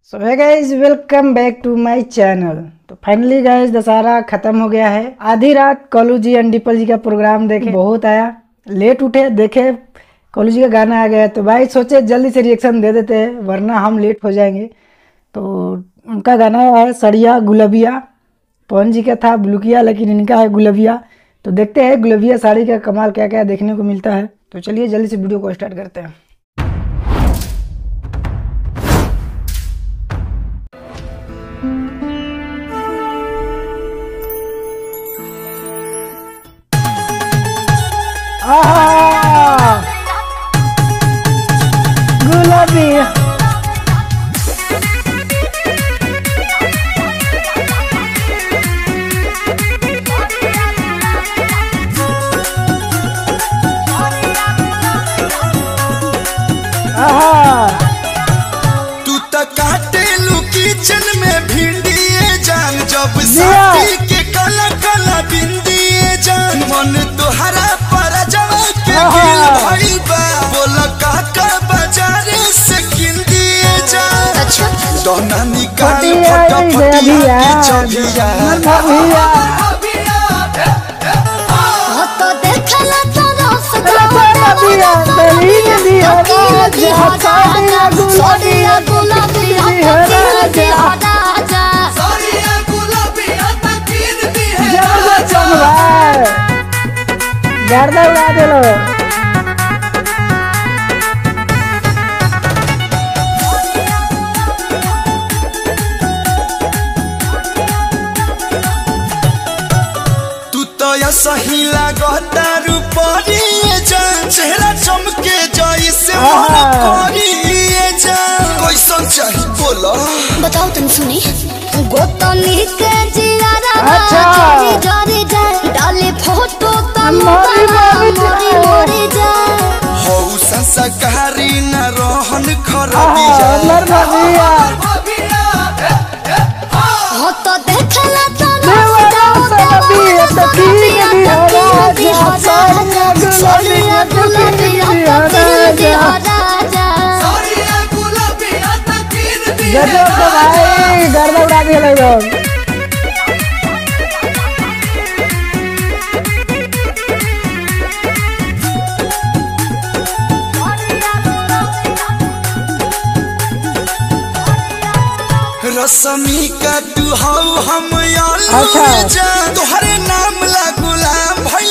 So hi guys, welcome back to my channel. तो finally guys Dussehra खत्म हो गया है। आधी रात कॉलू जी एंड डिपल जी का प्रोग्राम देखे, बहुत आया, लेट उठे, देखे कॉलू जी का गाना आ गया तो भाई सोचे जल्दी से रिएक्शन दे देते हैं वरना हम लेट हो जाएंगे। तो उनका गाना है सड़िया गुलबिया, पवन जी का था ब्लुकिया लेकिन इनका है गुलबिया। तो देखते हैं गुलबिया साड़ी का कमाल क्या क्या देखने को मिलता है। तो चलिए जल्दी से वीडियो को स्टार्ट करते हैं। गुलाबी तू तो काटे लू किचन में भिंडिए जान, जब साथी के काला काला बिंदिए जान, मन तोहरा पर जवा के गिल भइल बा, बोल काका बाजारे से किंदिए जान। अच्छा दोना निकाल फटाफट के चबिया हो तो देखला तो रस गर्दा उड़ा दे लो। तू तो या सही लागता रूपरिए जान, चेहरा चमके जैसे मन करिए जान, कैसन चाही बोलो बताओ तुम सुनी गोतनी के जियारा अच्छा। जरी जाए डाले फोटो त मोरी जाए हो संस्कारी न रहन खरबिया हो तो देखला तो गर्दा उड़ा दिया लोग। रसमी का तू हौ हम अच्छा। जान, तोहरे नाम ला गुलाम भइल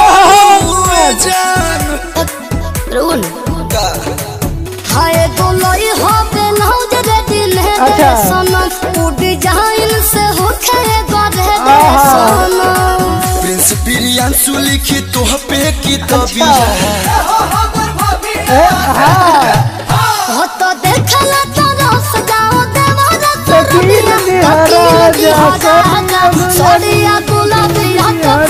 जान रुन का हाय गोलोई हो के नौज रे दिल है अच्छा। सनम उड़ डिजाइन से होखे गरे सनम प्रिंस प्रियांशु लिखी तोह पे किताबिया हो तो देखला तो रस जाओ देवारा सड़िया गुलाबिया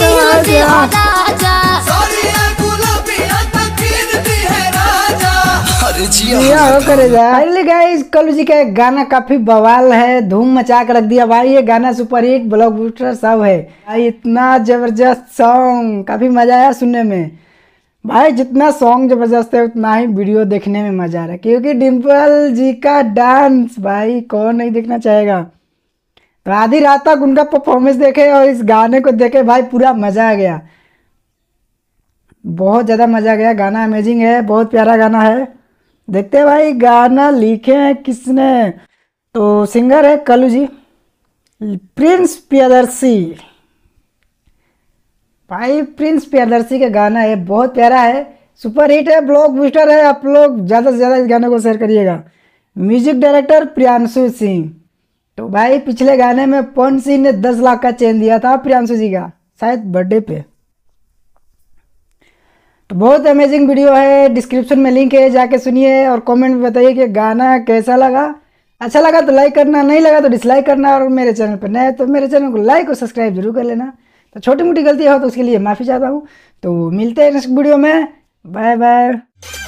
फाइनली गाइस कल्लू जी का गाना काफी बवाल है, धूम मचा कर रख दिया भाई। ये गाना सुपर हिट ब्लॉकबस्टर सब है भाई, इतना जबरदस्त सॉन्ग, काफी मजा आया सुनने में भाई। जितना सॉन्ग जबरदस्त है उतना ही वीडियो देखने में मजा आ रहा है, क्योंकि डिम्पल जी का डांस भाई कौन नहीं देखना चाहेगा। तो आधी रात तक उनका परफॉर्मेंस देखे और इस गाने को देखे भाई पूरा मजा आ गया, बहुत ज़्यादा मजा आ गया। गाना अमेजिंग है, बहुत प्यारा गाना है। देखते हैं भाई गाना लिखे हैं किसने। तो सिंगर है कल्लू जी, प्रिंस प्रियदर्शी भाई, प्रिंस प्रियदर्शी का गाना है, बहुत प्यारा है, सुपर हिट है, ब्लॉकबस्टर है। आप लोग ज़्यादा से ज़्यादा इस गाने को शेयर करिएगा। Music director Priyanshu Singh. तो भाई पिछले गाने में पवन सिंह ने 10 लाख का चेन दिया था प्रियांशु जी का, शायद बर्थडे पे। तो बहुत अमेजिंग वीडियो है, डिस्क्रिप्शन में लिंक है, जाके सुनिए और कमेंट में बताइए कि गाना कैसा लगा। अच्छा लगा तो लाइक करना, नहीं लगा तो डिसलाइक करना, और मेरे चैनल पर नए तो मेरे चैनल को लाइक और सब्सक्राइब जरूर कर लेना। तो छोटी मोटी गलती हो तो उसके लिए माफ़ी चाहता हूँ। तो मिलते हैं नेक्स्ट वीडियो में, बाय बाय।